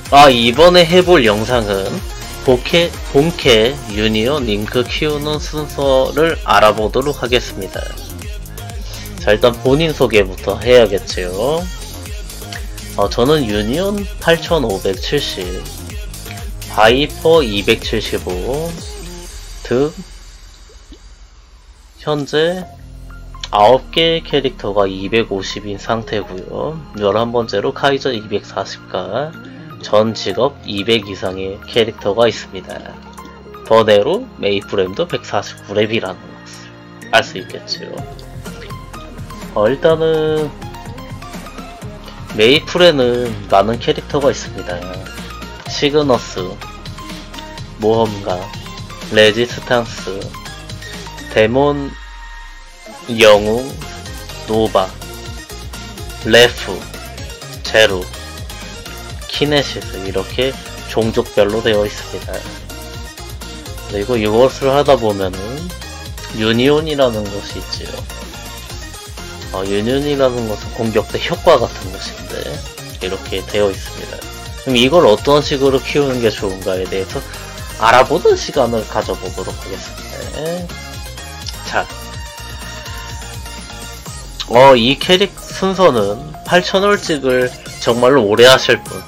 이번에 해볼 영상은 본캐 유니온 링크 키우는 순서를 알아보도록 하겠습니다. 자, 일단 본인 소개부터 해야겠지요. 저는 유니온 8570, 바이퍼 275, 등 현재 9개의 캐릭터가 250인 상태고요. 11번째로 카이저 240가, 전 직업 200 이상의 캐릭터가 있습니다. 번외로 메이플엠도 149렙이라는 것을 알 수 있겠지요. 일단은 메이플에는 많은 캐릭터가 있습니다. 시그너스, 모험가, 레지스탕스, 데몬, 영웅, 노바, 레프, 제루, 키네시스, 이렇게 종족별로 되어 있습니다. 그리고 이것을 하다 보면은 유니온이라는 것이 있지요. 유니온이라는 것은 공격대 효과 같은 것인데 이렇게 되어 있습니다. 그럼 이걸 어떤 식으로 키우는 게 좋은가에 대해서 알아보는 시간을 가져보도록 하겠습니다. 자, 이 캐릭 순서는 8000월찍을 정말로 오래 하실 분,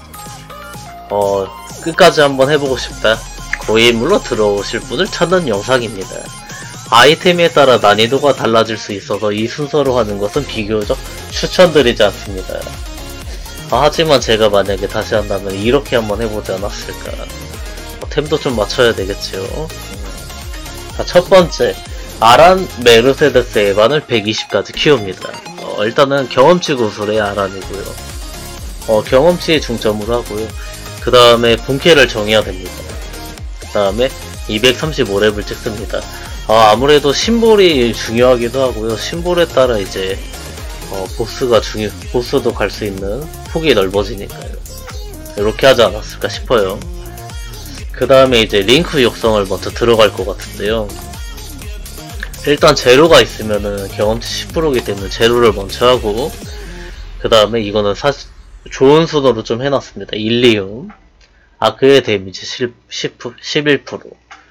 끝까지 한번 해보고 싶다, 고인물로 들어오실 분을 찾는 영상입니다. 아이템에 따라 난이도가 달라질 수 있어서 이 순서로 하는 것은 비교적 추천드리지 않습니다. 하지만 제가 만약에 다시 한다면 이렇게 한번 해보지 않았을까. 템도 좀 맞춰야 되겠지요. 자, 첫 번째, 아란, 메르세데스, 에반을 120까지 키웁니다. 일단은 경험치 구슬의 아란이고요. 경험치에 중점으로 하고요. 그 다음에 본캐를 정해야 됩니다. 그 다음에 235렙을 찍습니다. 아무래도 심볼이 중요하기도 하고요. 심볼에 따라 이제 보스도 갈 수 있는 폭이 넓어지니까요. 이렇게 하지 않았을까 싶어요. 그 다음에 이제 링크 육성을 먼저 들어갈 것 같은데요. 일단 제로가 있으면은 경험치 10%이기 때문에 제로를 먼저 하고, 그 다음에 이거는 사실 좋은 순으로 좀 해놨습니다. 일리움, 아크의 데미지 11%,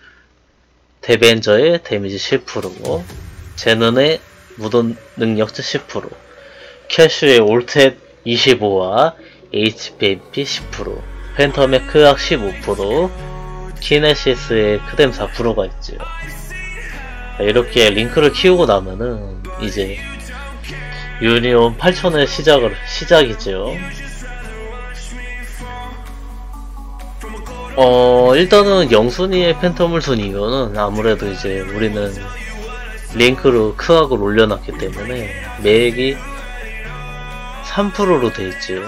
데벤저의 데미지 10%, 제넌의 무던 능력치 10%, 캐슈의 올텟 25와 HPMP 10%, 팬텀의 크악 15%, 키네시스의 크뎀 4%가 있지요. 이렇게 링크를 키우고 나면은 이제 유니온 8000의 시작이죠. 일단은 영순위의 팬텀을 둔 이유는 아무래도 이제 우리는 링크로 크악을 올려놨기 때문에 매액이 3%로 돼있지요.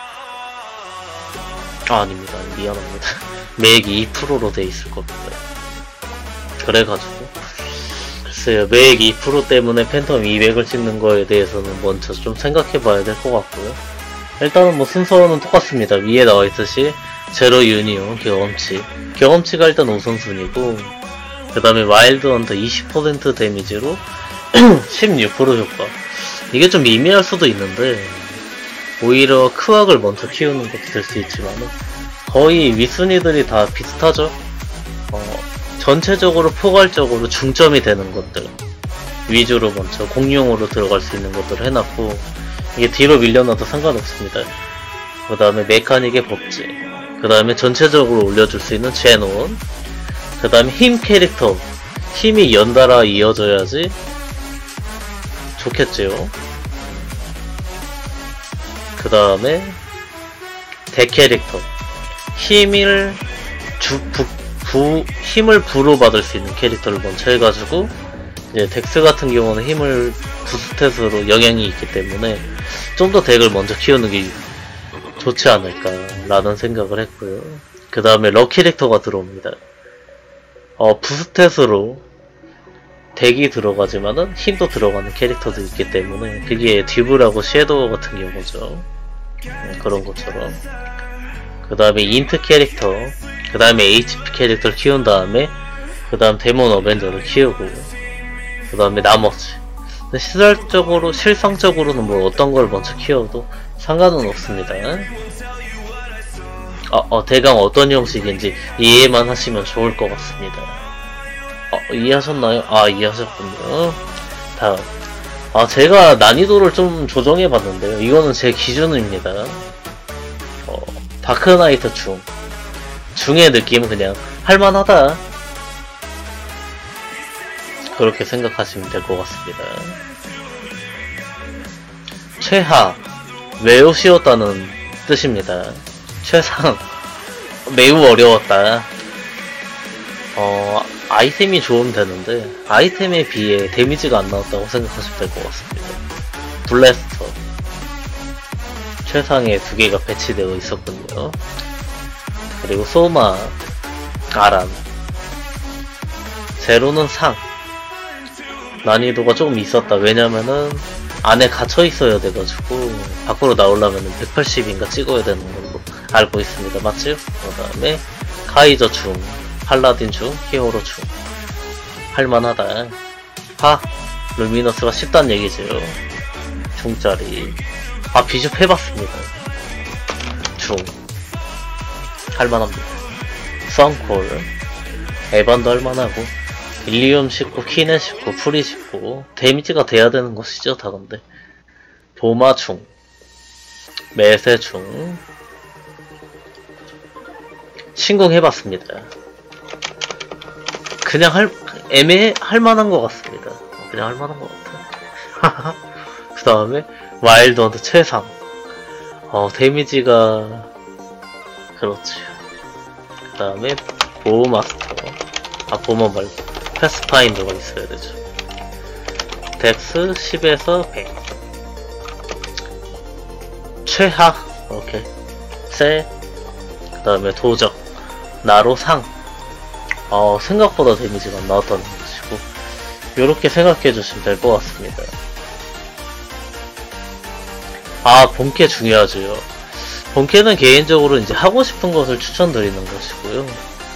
아닙니다. 미안합니다. 매액이 2%로 돼있을 겁니다. 그래가지고 글쎄요, 매액 2% 때문에 팬텀 200을 찍는 거에 대해서는 먼저 좀 생각해봐야 될 것 같고요. 일단은 뭐 순서는 똑같습니다. 위에 나와있듯이 제로 유니온 경험치가 일단 우선순위고, 그 다음에 와일드 헌터 20% 데미지로 16% 효과. 이게 좀 미미할 수도 있는데 오히려 크악을 먼저 키우는 것도 될 수 있지만은 거의 윗순위들이 다 비슷하죠. 전체적으로 포괄적으로 중점이 되는 것들 위주로 먼저 공룡으로 들어갈 수 있는 것들을 해놨고, 이게 뒤로 밀려나도 상관없습니다. 그 다음에 메카닉의 법칙, 그 다음에 전체적으로 올려줄 수 있는 제논, 그 다음에 힘 캐릭터, 힘이 연달아 이어져야지 좋겠지요. 그 다음에 대 캐릭터, 힘을 힘을 부로 받을 수 있는 캐릭터를 먼저 해가지고, 이제 덱스 같은 경우는 힘을 부스탯으로 영향이 있기 때문에 좀 더 덱을 먼저 키우는 게 좋지 않을까 라는 생각을 했고요. 그 다음에 럭 캐릭터가 들어옵니다. 부스탯으로 덱이 들어가지만은 힘도 들어가는 캐릭터도 있기 때문에 그게 듀브라고 섀도우 같은 경우죠. 그런 것처럼. 그 다음에 인트 캐릭터, 그 다음에 HP 캐릭터를 키운 다음에 그 다음 데몬 어벤져를 키우고, 그 다음에 나머지 실성적으로는 뭐 어떤 걸 먼저 키워도 상관은 없습니다. 대강 어떤 형식인지 이해만 하시면 좋을 것 같습니다. 이해하셨나요? 이해하셨군요. 다음. 제가 난이도를 좀 조정해봤는데요. 이거는 제 기준입니다. 다크나이트 중의 느낌은 그냥 할만하다. 그렇게 생각하시면 될 것 같습니다. 최하, 매우 쉬웠다는 뜻입니다. 최상, 매우 어려웠다. 아이템이 좋으면 되는데 아이템에 비해 데미지가 안 나왔다고 생각하시면 될 것 같습니다. 블래스터 최상에 2개가 배치되어 있었군요. 그리고 소마, 아란, 제로는 상. 난이도가 조금 있었다. 왜냐면은 안에 갇혀 있어야 돼가지고 밖으로 나오려면 180인가 찍어야 되는 걸로 알고 있습니다. 맞죠? 그 다음에 카이저 중, 팔라딘 중, 히어로 중. 할만하다. 루미너스가 쉽단 얘기죠. 중짜리. 비숍 해봤습니다. 중. 할만합니다. 썬콜. 에반도 할만하고, 일리움 19, 키네 19, 프리 19. 데미지가 돼야 되는 것이죠, 다 근데. 도마 중. 매세 중. 신궁 해봤습니다. 그냥 할만한 것 같습니다. 그냥 할만한 것 같아. 그 다음에, 와일드 헌트 최상. 데미지가, 그렇지. 그 다음에, 보호마스터. 보호 말고, 패스파인더가 있어야 되죠. 덱스 10에서 100. 최하. 오케이. 세. 그 다음에 도적. 나로 상. 생각보다 데미지가 안 나왔다는 것이고, 요렇게 생각해 주시면 될 것 같습니다. 본캐 중요하죠. 본캐는 개인적으로 이제 하고 싶은 것을 추천드리는 것이고요.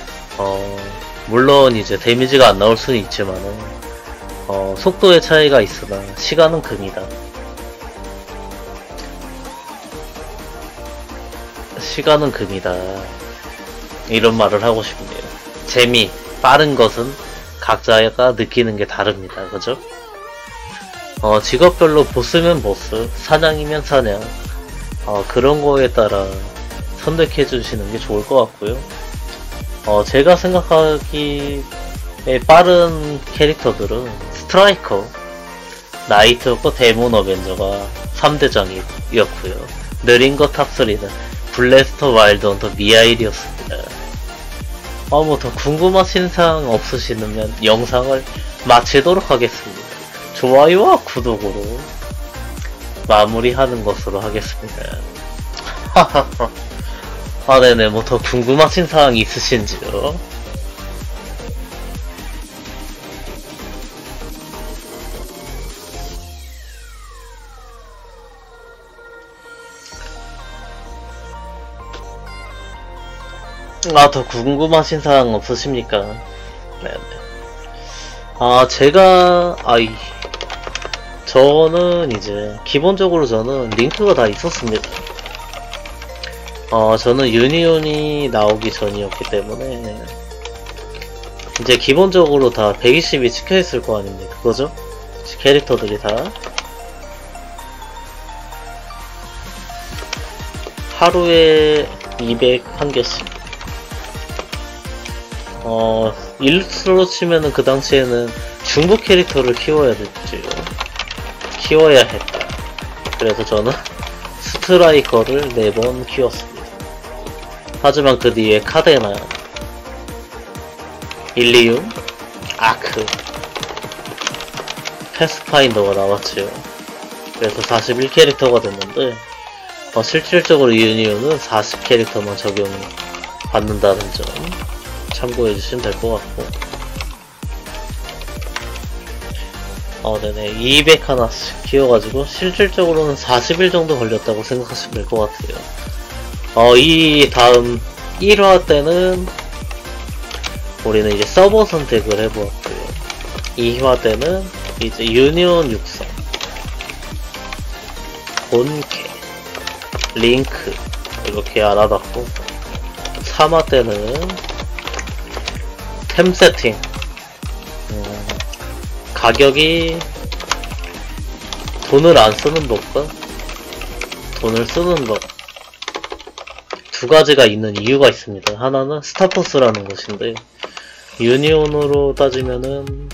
물론 이제 데미지가 안 나올 수는 있지만은, 속도의 차이가 있으나, 시간은 금이다. 시간은 금이다. 이런 말을 하고 싶네요. 재미, 빠른 것은 각자가 느끼는 게 다릅니다. 그죠? 직업별로 보스면 보스, 사냥이면 사냥, 그런 거에 따라 선택해 주시는 게 좋을 것 같고요. 제가 생각하기에 빠른 캐릭터들은 스트라이커, 나이트였고 데몬 어벤저가 3대장이었고요. 느린 거 탑3는 블래스터, 와일드 헌터, 미아일이었습니다. 뭐 더 궁금하신 사항 없으시면 영상을 마치도록 하겠습니다. 좋아요와 구독으로 마무리하는 것으로 하겠습니다. 네네, 뭐 더 궁금하신 사항 있으신지요? 더 궁금하신 사항 없으십니까? 네네. 저는 이제, 기본적으로 저는 링크가 다 있었습니다. 저는 유니온이 나오기 전이었기 때문에, 이제 기본적으로 다 120이 찍혀있을 거 아닙니까? 그거죠? 캐릭터들이 다. 하루에 201개씩. 일수로 치면은 그 당시에는 중국 캐릭터를 키워야 됐죠. 키워야 했다. 그래서 저는 스트라이커를 4번 키웠습니다. 하지만 그 뒤에 카데나, 일리움, 아크, 패스파인더가 나왔죠. 그래서 41캐릭터가 됐는데, 실질적으로 유니온은 40캐릭터만 적용받는다는 점 참고해주시면 될 것 같고, 네네, 200 하나씩 키워가지고 실질적으로는 40일 정도 걸렸다고 생각하시면 될 것 같아요. 이 다음 1화 때는 우리는 이제 서버 선택을 해보았고요. 2화 때는 이제 유니온 육성, 본캐, 링크 이렇게 알아봤고, 3화 때는 템 세팅, 가격이 돈을 안 쓰는 법과 돈을 쓰는 법, 두 가지가 있는 이유가 있습니다. 하나는 스타포스라는 것인데, 유니온으로 따지면은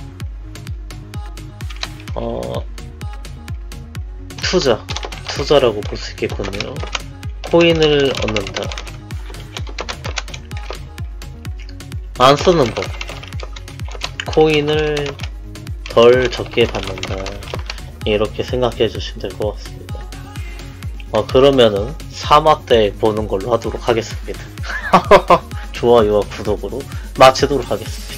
투자라고 볼 수 있겠군요. 코인을 얻는다. 안 쓰는 법, 코인을 덜 적게 받는다. 이렇게 생각해 주시면 될 것 같습니다. 그러면은 3화 때 보는 걸로 하도록 하겠습니다. 좋아요와 구독으로 마치도록 하겠습니다.